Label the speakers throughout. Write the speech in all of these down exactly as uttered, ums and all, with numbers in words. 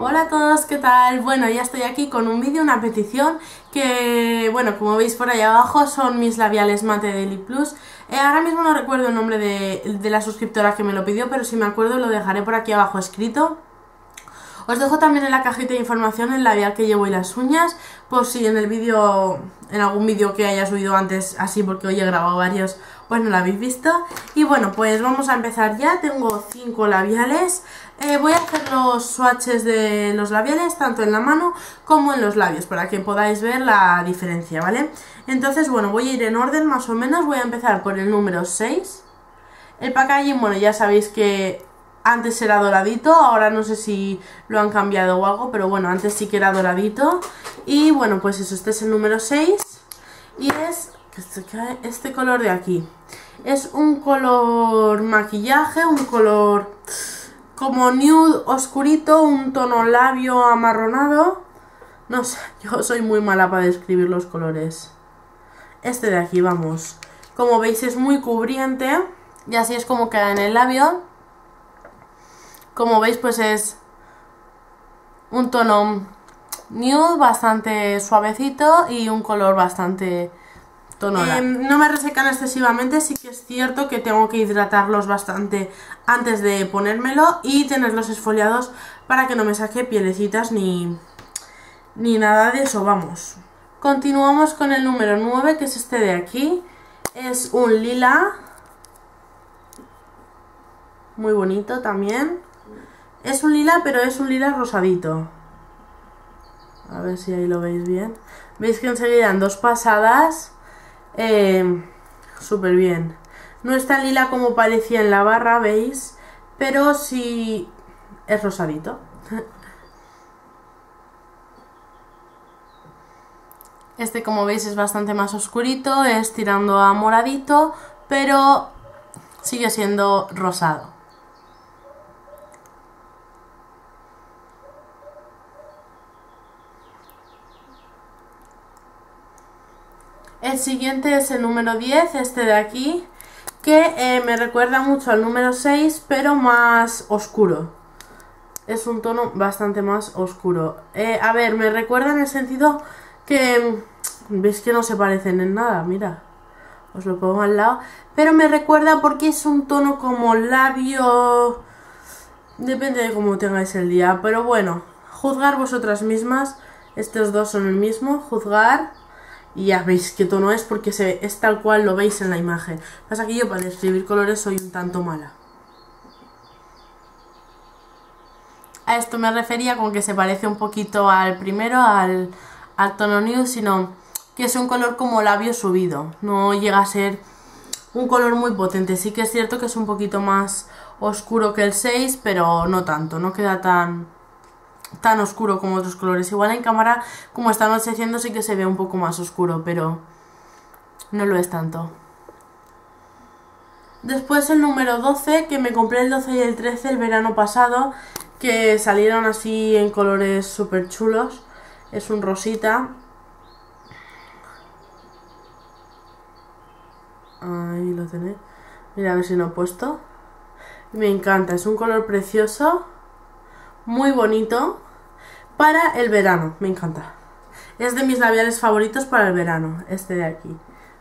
Speaker 1: Hola a todos, ¿qué tal? Bueno, ya estoy aquí con un vídeo, una petición que, bueno, como veis por ahí abajo son mis labiales mate de Lip Plus. Eh, ahora mismo no recuerdo el nombre de, de la suscriptora que me lo pidió, pero si me acuerdo lo dejaré por aquí abajo escrito. Os dejo también en la cajita de información el labial que llevo y las uñas, por si en el vídeo, en algún vídeo que haya subido antes, así porque hoy he grabado varios, pues no lo habéis visto. Y bueno, pues vamos a empezar ya. Tengo cinco labiales. Eh, voy a hacer los swatches de los labiales, tanto en la mano como en los labios, para que podáis ver la diferencia, ¿vale? Entonces, bueno, voy a ir en orden más o menos. Voy a empezar por el número seis. El packaging, bueno, ya sabéis que antes era doradito, ahora no sé si lo han cambiado o algo, pero bueno, antes sí que era doradito. Y bueno, pues eso, este es el número seis y es este color de aquí. Es un color maquillaje, un color como nude oscurito, un tono labio amarronado. No sé, yo soy muy mala para describir los colores. Este de aquí, vamos. Como veis es muy cubriente y así es como queda en el labio. Como veis, pues es un tono nude bastante suavecito y un color bastante tonal. Eh, no me resecan excesivamente, sí que es cierto que tengo que hidratarlos bastante antes de ponérmelo y tenerlos esfoliados para que no me saque pielecitas ni, ni nada de eso, vamos. Continuamos con el número nueve, que es este de aquí. Es un lila, muy bonito también. Es un lila, pero es un lila rosadito. A ver si ahí lo veis bien. Veis que enseguida en dos pasadas eh, súper bien. No es tan lila como parecía en la barra, ¿veis? Pero sí es rosadito. Este, como veis, es bastante más oscurito, es tirando a moradito, pero sigue siendo rosado. El siguiente es el número diez, este de aquí, que eh, me recuerda mucho al número seis, pero más oscuro. Es un tono bastante más oscuro. Eh, a ver, me recuerda en el sentido que... ¿Veis que no se parecen en nada? Mira, os lo pongo al lado. Pero me recuerda porque es un tono como labio... Depende de cómo tengáis el día. Pero bueno, juzgar vosotras mismas. Estos dos son el mismo, juzgar... Y ya veis qué tono es porque se, es tal cual lo veis en la imagen. Pasa que yo para describir colores soy un tanto mala. A esto me refería con que se parece un poquito al primero, al, al tono nude, sino que es un color como labio subido. No llega a ser un color muy potente. Sí que es cierto que es un poquito más oscuro que el seis, pero no tanto. No queda tan... tan oscuro como otros colores. Igual en cámara, como está anocheciendo, sí que se ve un poco más oscuro, pero no lo es tanto. Después el número doce, que me compré el doce y el trece el verano pasado, que salieron así en colores súper chulos. Es un rosita. Ahí lo tenéis. Mira, a ver si lo he puesto. Me encanta, es un color precioso, muy bonito. Para el verano, me encanta. Es de mis labiales favoritos para el verano, este de aquí.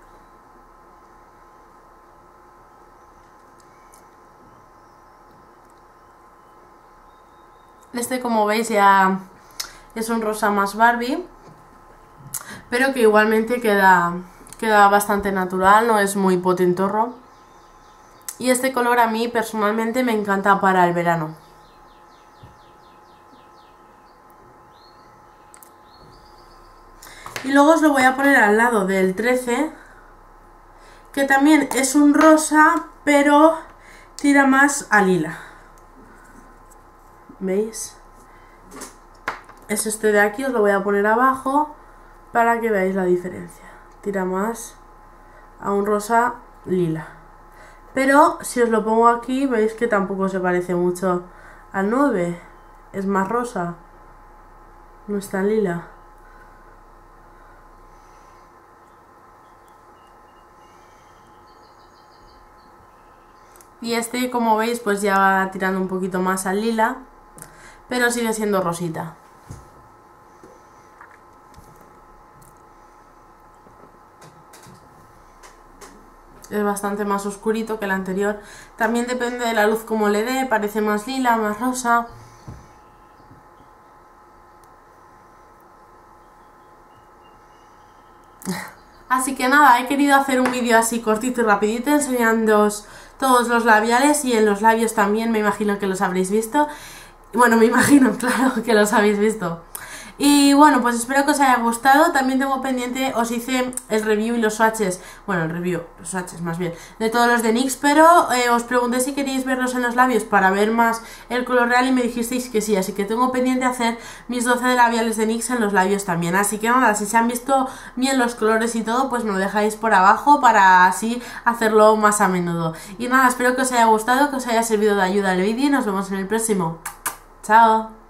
Speaker 1: Este, como veis, ya es un rosa más Barbie, pero que igualmente queda, queda bastante natural, no es muy potentorro. Y este color a mí personalmente me encanta para el verano. Y luego os lo voy a poner al lado del trece, que también es un rosa, pero tira más a lila. ¿Veis? Es este de aquí, os lo voy a poner abajo para que veáis la diferencia. Tira más a un rosa lila. Pero si os lo pongo aquí, veis que tampoco se parece mucho al nueve. Es más rosa. No es tan lila. Y este, como veis, pues ya va tirando un poquito más al lila. pero sigue siendo rosita. Es bastante más oscurito que el anterior. También depende de la luz como le dé, parece más lila, más rosa. Así que nada, he querido hacer un vídeo así cortito y rapidito enseñándoos todos los labiales, y en los labios también, me imagino que los habréis visto. Bueno, me imagino, claro, que los habéis visto. Y bueno, pues espero que os haya gustado. También tengo pendiente, os hice el review y los swatches, bueno, el review, los swatches más bien, de todos los de N Y X, pero eh, os pregunté si queríais verlos en los labios para ver más el color real y me dijisteis que sí, así que tengo pendiente hacer mis doce de labiales de N Y X en los labios también. Así que nada, si se han visto bien los colores y todo, pues me lo dejáis por abajo para así hacerlo más a menudo. Y nada, espero que os haya gustado, que os haya servido de ayuda el vídeo y nos vemos en el próximo. Chao.